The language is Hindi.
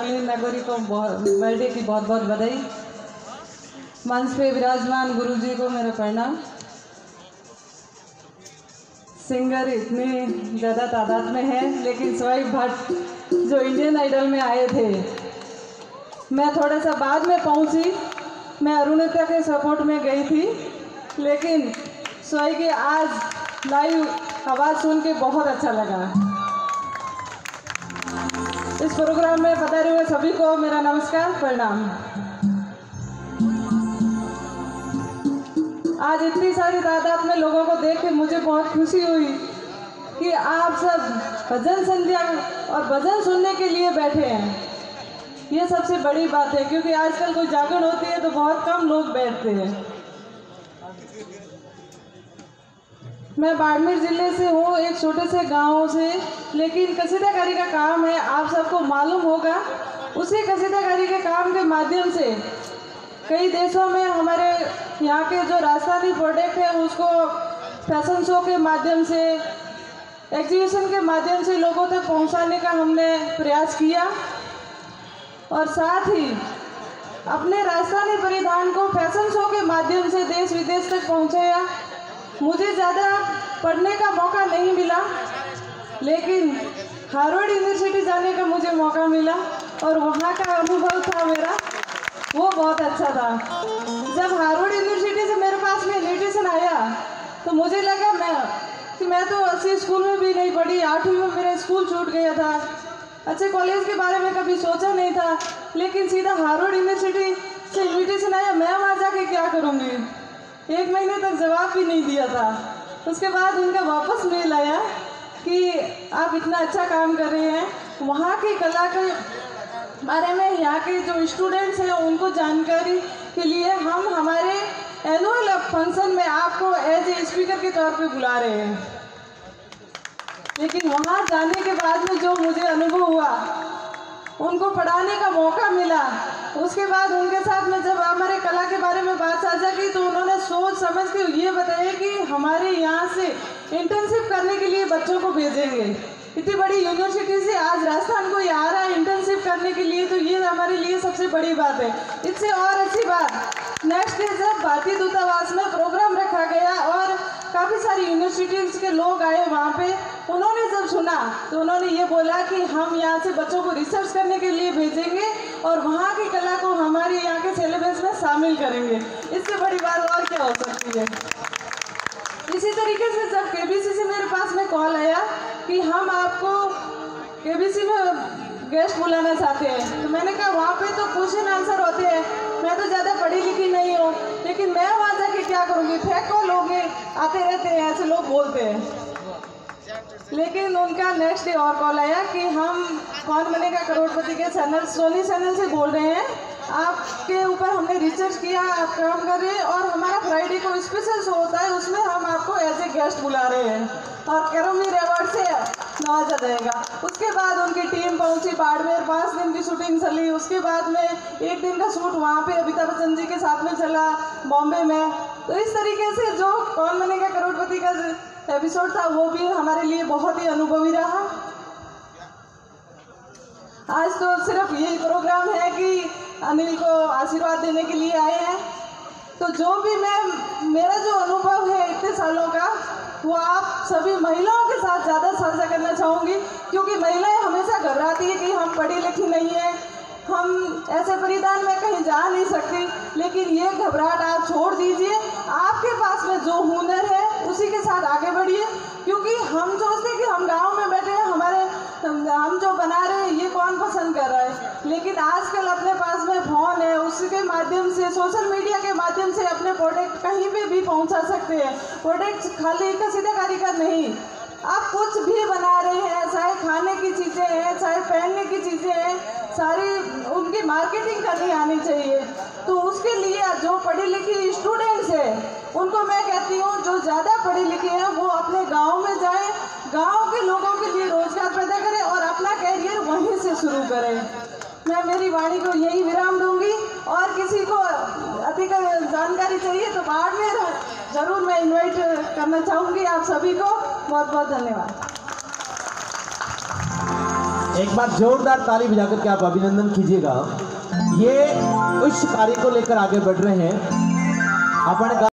नलिन नगोरी को बर्थडे की बहुत बहुत बधाई। मंच पे विराजमान गुरुजी को मेरा प्रणाम। सिंगर इतनी ज़्यादा तादाद में है, लेकिन स्वाइप भट्ट जो इंडियन आइडल में आए थे, मैं थोड़ा सा बाद में पहुंची। मैं अरुणिता के सपोर्ट में गई थी, लेकिन स्वाई की आज लाइव आवाज़ सुन के बहुत अच्छा लगा। इस प्रोग्राम में पधारे हुए सभी को मेरा नमस्कार, प्रणाम। आज इतनी सारी तादाद में लोगों को देख के मुझे बहुत खुशी हुई कि आप सब भजन संध्या और भजन सुनने के लिए बैठे हैं। ये सबसे बड़ी बात है, क्योंकि आजकल कोई जागरण होती है तो बहुत कम लोग बैठते हैं। मैं बाड़मेर जिले से हूँ, एक छोटे से गांव से, लेकिन कसीदाकारी का काम है, आप सबको मालूम होगा। उसी कसीदाकारी के काम के माध्यम से कई देशों में हमारे यहाँ के जो राजस्थानी प्रोडक्ट है उसको फैशन शो के माध्यम से, एग्जीबिशन के माध्यम से लोगों तक पहुँचाने का हमने प्रयास किया, और साथ ही अपने राजस्थानी परिधान को फैशन शो के माध्यम से देश विदेश तक पहुँचाया। मुझे ज़्यादा पढ़ने का मौका नहीं मिला, लेकिन हार्वर्ड यूनिवर्सिटी जाने का मुझे मौका मिला, और वहाँ का अनुभव था मेरा वो बहुत अच्छा था। जब हार्वर्ड यूनिवर्सिटी से मेरे पास में इन्विटेशन आया तो मुझे लगा मैं तो अच्छे स्कूल में भी नहीं पढ़ी, 8वीं में मेरा स्कूल छूट गया था, अच्छे कॉलेज के बारे में कभी सोचा नहीं था, लेकिन सीधा हार्वर्ड यूनिवर्सिटी से इन्विटेशन आया। मैं वहाँ जाके क्या करूँगी? 1 महीने तक जवाब भी नहीं दिया था। उसके बाद उनका वापस मेल आया कि आप इतना अच्छा काम कर रहे हैं, वहाँ की कला के बारे में यहाँ के जो स्टूडेंट्स हैं उनको जानकारी के लिए हम हमारे एनुअल फंक्शन में आपको एज ए स्पीकर के तौर पे बुला रहे हैं। लेकिन वहाँ जाने के बाद में जो मुझे अनुभव हुआ, उनको पढ़ाने का मौका मिला, उसके बाद उनके साथ में जब हमारे कला के बारे में बात साझा की तो उन्होंने सोच समझ के ये बताया कि हमारे यहाँ से इंटर्नशिप करने के लिए बच्चों को भेजेंगे। इतनी बड़ी यूनिवर्सिटी से आज राजस्थान को आ रहा है इंटर्नशिप करने के लिए, तो ये हमारे लिए सबसे बड़ी बात है। इससे और अच्छी बात, नेक्स्ट डे जब भारतीय दूतावास में प्रोग्राम रखा गया और काफ़ी सारी यूनिवर्सिटीज़ के लोग आए वहाँ पे, उन्होंने जब सुना तो उन्होंने ये बोला कि हम यहाँ से बच्चों को रिसर्च करने के लिए भेजेंगे और वहाँ की कला को हमारे यहाँ के सिलेबस में शामिल करेंगे। इससे बड़ी बात और क्या हो सकती है। इसी तरीके से जब केबीसी से मेरे पास में कॉल आया कि हम आपको केबीसी में गेस्ट बुलाना चाहते हैं, तो मैंने कहा वहाँ पे तो क्वेश्चन आंसर होते हैं, मैं तो ज़्यादा पढ़ी लिखी नहीं हूँ, लेकिन मैं वहाँ जाके क्या करूँगी? फेक कॉल होंगे, आते रहते हैं, ऐसे लोग बोलते हैं। लेकिन उनका नेक्स्ट डे और कॉल आया कि हम कौन बनेगा करोड़पति के चैनल, सोनी चैनल से बोल रहे हैं, आपके ऊपर हमने रिसर्च किया, आप काम कर रहे हैं, और हमारा फ्राइडे को स्पेशल शो होता है, उसमें हम आपको एज ए गेस्ट बुला रहे हैं और करमवीर अवार्ड से नवाजा जाएगा। उसके बाद उनकी टीम पहुंची बाड़मेर, 5 दिन की शूटिंग चली। उसके बाद में 1 दिन का शूट वहाँ पे अमिताभ बच्चन जी के साथ में चला बॉम्बे में। तो इस तरीके से जो कौन बनेगा करोड़पति का एपिसोड था वो भी हमारे लिए बहुत ही अनुभवी रहा। आज तो सिर्फ यही प्रोग्राम है कि अनिल को आशीर्वाद देने के लिए आए हैं, तो जो भी मेरा जो अनुभव है इतने सालों का, वो आप सभी महिलाओं के साथ ज़्यादा साझा करना चाहूँगी, क्योंकि महिलाएं हमेशा घबराती है कि हम पढ़ी लिखी नहीं है, हम ऐसे परिधान में कहीं जा नहीं सकती, लेकिन ये घबराहट आप छोड़ दीजिए। आपके पास में जो हुनर है उसी के साथ आगे बढ़िए, क्योंकि हम सोचते हैं कि हम गांव में बैठे हैं, हम जो बना रहे हैं ये कौन पसंद कर रहा है, लेकिन आजकल अपने पास में फ़ोन है, उसके माध्यम से, सोशल मीडिया के माध्यम से अपने प्रोडक्ट कहीं पे भी पहुंचा सकते हैं। प्रोडक्ट खाली कसीदाकारी का नहीं, आप कुछ भी बना रहे हैं, चाहे खाने की चीज़ें हैं, चाहे पहनने की चीज़ें हैं, सारी उनकी मार्केटिंग करनी आनी चाहिए। तो उसके लिए जो पढ़ी लिखी स्टूडेंट्स हैं उनको मैं कहती हूँ, जो ज़्यादा पढ़े लिखे हैं वो अपने गांव में जाएं, गांव के लोगों के लिए रोजगार पैदा करें और अपना कैरियर वहीं से शुरू करें। मैं मेरी वाणी को यही विराम दूंगी, और किसी को अधिक जानकारी चाहिए तो बाद में ज़रूर मैं इनवाइट करना चाहूँगी आप सभी को। बहुत बहुत धन्यवाद। एक बार जोरदार ताली बजाकर के आप अभिनंदन कीजिएगा। ये उस कार्य को लेकर आगे बढ़ रहे हैं। अपन